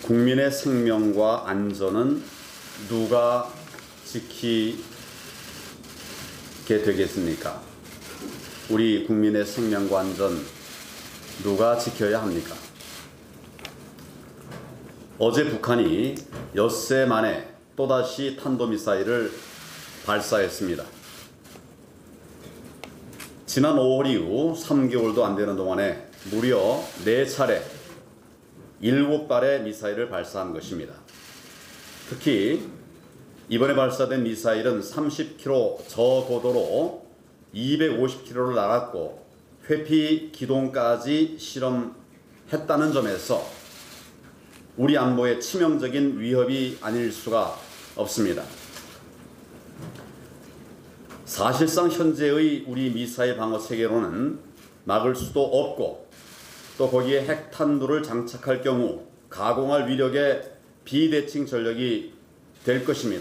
국민의 생명과 안전은 누가 지키게 되겠습니까? 우리 국민의 생명과 안전 누가 지켜야 합니까? 어제 북한이 엿새 만에 또다시 탄도미사일을 발사했습니다. 지난 5월 이후 3개월도 안 되는 동안에 무려 4차례 7발의 미사일을 발사한 것입니다. 특히 이번에 발사된 미사일은 30km 저고도로 250km를 날았고 회피 기동까지 실험했다는 점에서 우리 안보에 치명적인 위협이 아닐 수가 없습니다. 사실상 현재의 우리 미사일 방어 체계로는 막을 수도 없고 또 거기에 핵탄두를 장착할 경우 가공할 위력의 비대칭 전력이 될 것입니다.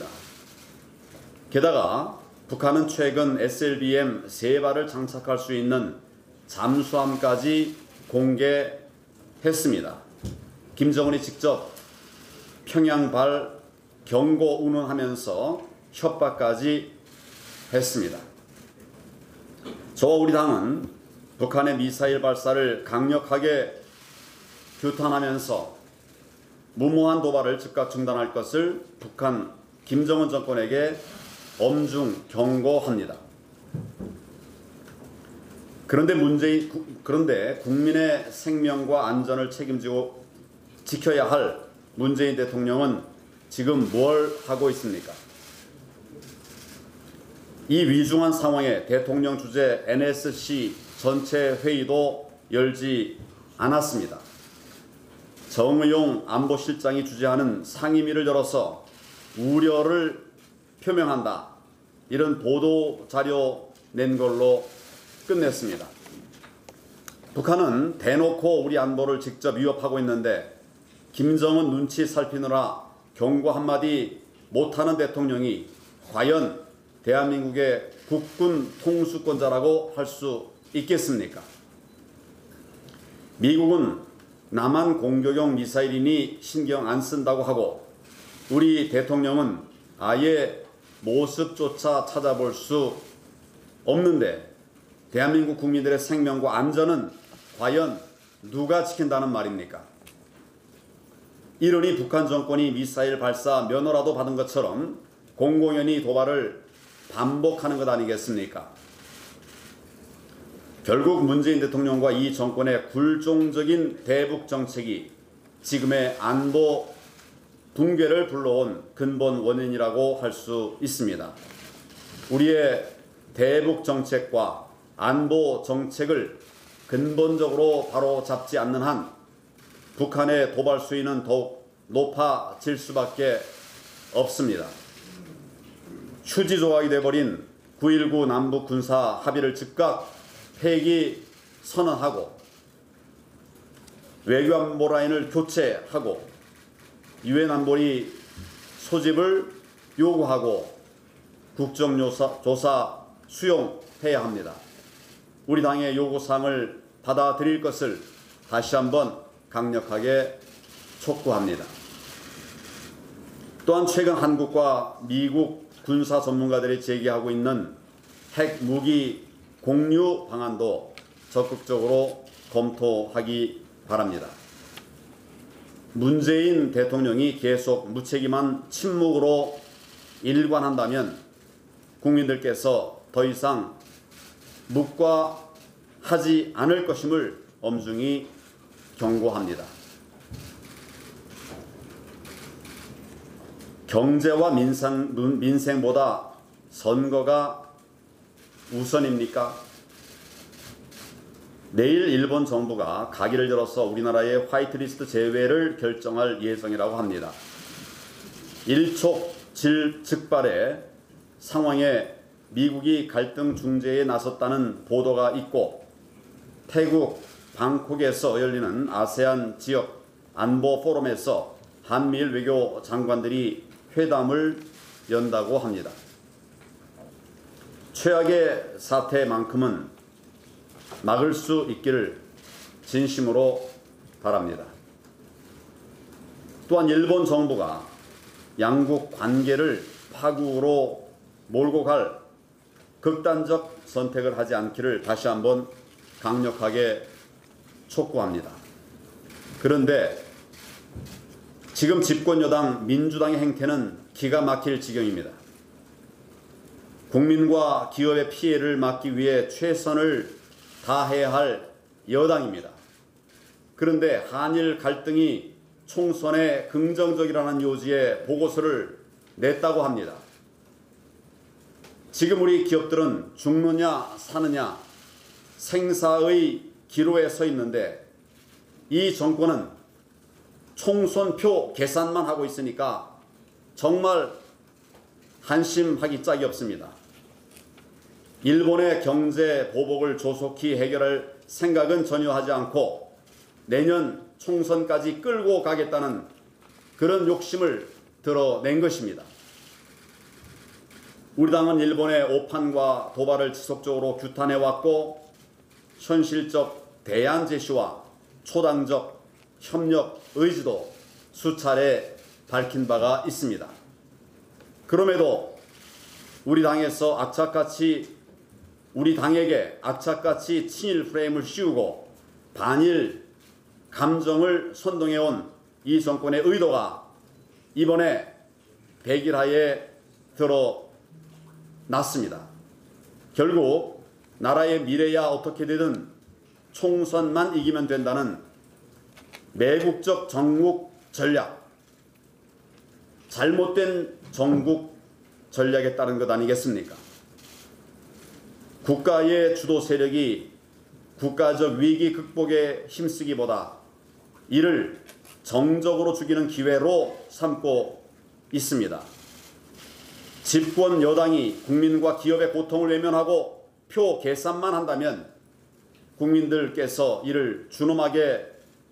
게다가 북한은 최근 SLBM 3발을 장착할 수 있는 잠수함까지 공개했습니다. 김정은이 직접 평양발 경고 운운하면서 협박까지 했습니다. 저와 우리 당은 북한의 미사일 발사를 강력하게 규탄하면서 무모한 도발을 즉각 중단할 것을 북한 김정은 정권에게 엄중 경고합니다. 그런데 국민의 생명과 안전을 책임지고 지켜야 할 문재인 대통령은 지금 뭘 하고 있습니까? 이 위중한 상황에 대통령 주재 NSC 전체 회의도 열지 않았습니다. 정의용 안보실장이 주재하는 상임위를 열어서 우려를 표명한다. 이런 보도 자료 낸 걸로 끝냈습니다. 북한은 대놓고 우리 안보를 직접 위협하고 있는데 김정은 눈치 살피느라 경고 한마디 못하는 대통령이 과연 대한민국의 국군 통수권자라고 할 수 있겠습니까? 미국은 남한 공격용 미사일이니 신경 안 쓴다고 하고 우리 대통령은 아예 모습조차 찾아볼 수 없는데 대한민국 국민들의 생명과 안전은 과연 누가 지킨다는 말입니까? 이러니 북한 정권이 미사일 발사 면허라도 받은 것처럼 공공연히 도발을 반복하는 것 아니겠습니까? 결국 문재인 대통령과 이 정권의 굴종적인 대북 정책이 지금의 안보 붕괴를 불러온 근본 원인이라고 할 수 있습니다. 우리의 대북 정책과 안보 정책을 근본적으로 바로 잡지 않는 한 북한의 도발 수위는 더욱 높아질 수밖에 없습니다. 휴지 조각이 돼버린 9.19 남북 군사 합의를 즉각 폐기 선언하고 외교안보 라인을 교체하고 유엔 안보리 소집을 요구하고 국정조사 수용해야 합니다. 우리 당의 요구사항을 받아들일 것을 다시 한번 강력하게 촉구합니다. 또한 최근 한국과 미국 군사 전문가들이 제기하고 있는 핵무기 공유 방안도 적극적으로 검토하기 바랍니다. 문재인 대통령이 계속 무책임한 침묵으로 일관한다면 국민들께서 더 이상 묵과하지 않을 것임을 엄중히 경고합니다. 경제와 민생보다 선거가 우선입니까? 내일 일본 정부가 가기를 열어서 우리나라의 화이트리스트 제외를 결정할 예정이라고 합니다. 일촉즉발의 상황에 미국이 갈등 중재에 나섰다는 보도가 있고 태국 방콕에서 열리는 아세안 지역 안보 포럼에서 한미일 외교 장관들이 회담을 연다고 합니다. 최악의 사태만큼은 막을 수 있기를 진심으로 바랍니다. 또한 일본 정부가 양국 관계를 파국으로 몰고 갈 극단적 선택을 하지 않기를 다시 한번 강력하게 촉구합니다. 그런데 지금 집권 여당 민주당의 행태는 기가 막힐 지경입니다. 국민과 기업의 피해를 막기 위해 최선을 다해야 할 여당입니다. 그런데 한일 갈등이 총선에 긍정적이라는 요지의 보고서를 냈다고 합니다. 지금 우리 기업들은 죽느냐 사느냐 생사의 기로에 서 있는데 이 정권은 총선표 계산만 하고 있으니까 정말 한심하기 짝이 없습니다. 일본의 경제 보복을 조속히 해결할 생각은 전혀 하지 않고 내년 총선까지 끌고 가겠다는 그런 욕심을 드러낸 것입니다. 우리 당은 일본의 오판과 도발을 지속적으로 규탄해왔고 현실적 대안 제시와 초당적 협력 의지도 수차례 밝힌 바가 있습니다. 그럼에도 우리 당에게 악착같이 친일 프레임을 씌우고 반일 감정을 선동해온 이 정권의 의도가 이번에 백일하에 드러났습니다. 결국 나라의 미래야 어떻게 되든 총선만 이기면 된다는 매국적 정국 전략, 잘못된 정국 전략에 따른 것 아니겠습니까? 국가의 주도 세력이 국가적 위기 극복에 힘쓰기보다 이를 정적으로 죽이는 기회로 삼고 있습니다. 집권 여당이 국민과 기업의 고통을 외면하고 표 계산만 한다면 국민들께서 이를 준엄하게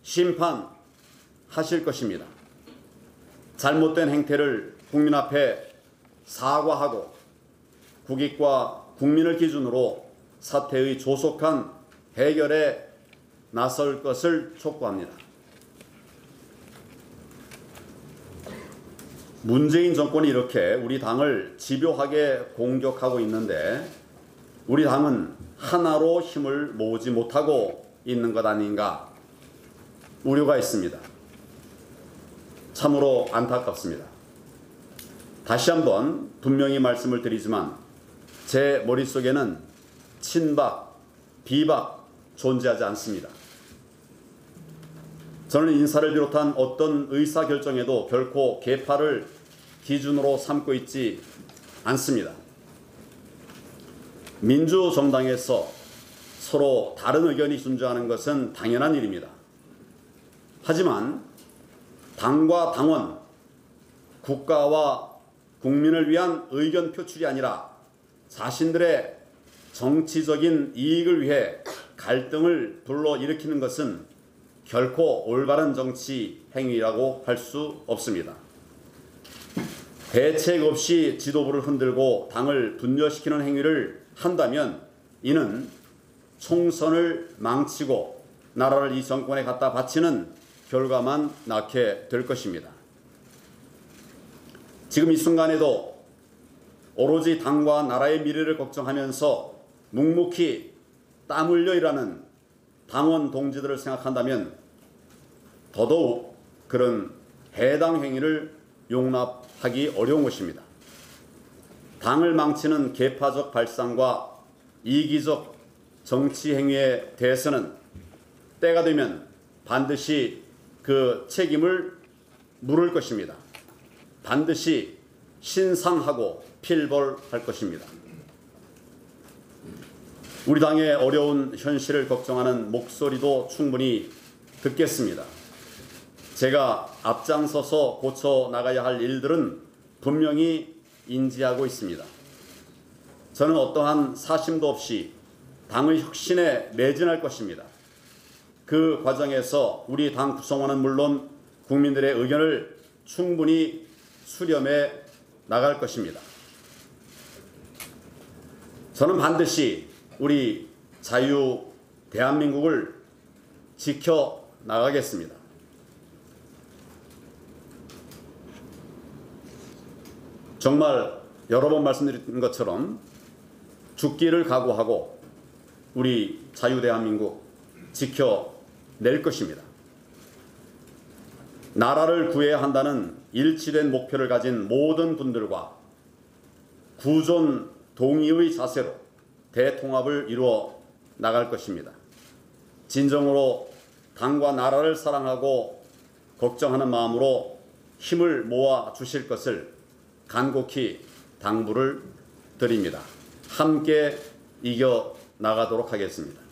심판하실 것입니다. 잘못된 행태를 국민 앞에 사과하고 국익과 국민을 기준으로 사태의 조속한 해결에 나설 것을 촉구합니다. 문재인 정권이 이렇게 우리 당을 집요하게 공격하고 있는데 우리 당은 하나로 힘을 모으지 못하고 있는 것 아닌가 우려가 있습니다. 참으로 안타깝습니다. 다시 한번 분명히 말씀을 드리지만 제 머릿속에는 친박, 비박 존재하지 않습니다. 저는 인사를 비롯한 어떤 의사결정에도 결코 계파를 기준으로 삼고 있지 않습니다. 민주정당에서 서로 다른 의견이 존재하는 것은 당연한 일입니다. 하지만 당과 당원, 국가와 국민을 위한 의견 표출이 아니라 자신들의 정치적인 이익을 위해 갈등을 불러일으키는 것은 결코 올바른 정치 행위라고 할 수 없습니다. 대책 없이 지도부를 흔들고 당을 분열시키는 행위를 한다면 이는 총선을 망치고 나라를 이 정권에 갖다 바치는 결과만 낳게 될 것입니다. 지금 이 순간에도 오로지 당과 나라의 미래를 걱정하면서 묵묵히 땀 흘려 일하는 당원 동지들을 생각한다면 더더욱 그런 해당 행위를 용납하기 어려운 것입니다. 당을 망치는 계파적 발상과 이기적 정치 행위에 대해서는 때가 되면 반드시 그 책임을 물을 것입니다. 반드시 신상하고 필벌할 것입니다. 우리 당의 어려운 현실을 걱정하는 목소리도 충분히 듣겠습니다. 제가 앞장서서 고쳐 나가야 할 일들은 분명히 인지하고 있습니다. 저는 어떠한 사심도 없이 당의 혁신에 매진할 것입니다. 그 과정에서 우리 당 구성원은 물론 국민들의 의견을 충분히 수렴해 나갈 것입니다. 저는 반드시 우리 자유 대한민국을 지켜 나가겠습니다. 정말 여러 번 말씀드린 것처럼 죽기를 각오하고 우리 자유대한민국 지켜낼 것입니다. 나라를 구해야 한다는 일치된 목표를 가진 모든 분들과 구존 동의의 자세로 대통합을 이루어 나갈 것입니다. 진정으로 당과 나라를 사랑하고 걱정하는 마음으로 힘을 모아 주실 것을 간곡히 당부를 드립니다. 함께 이겨 나가도록 하겠습니다.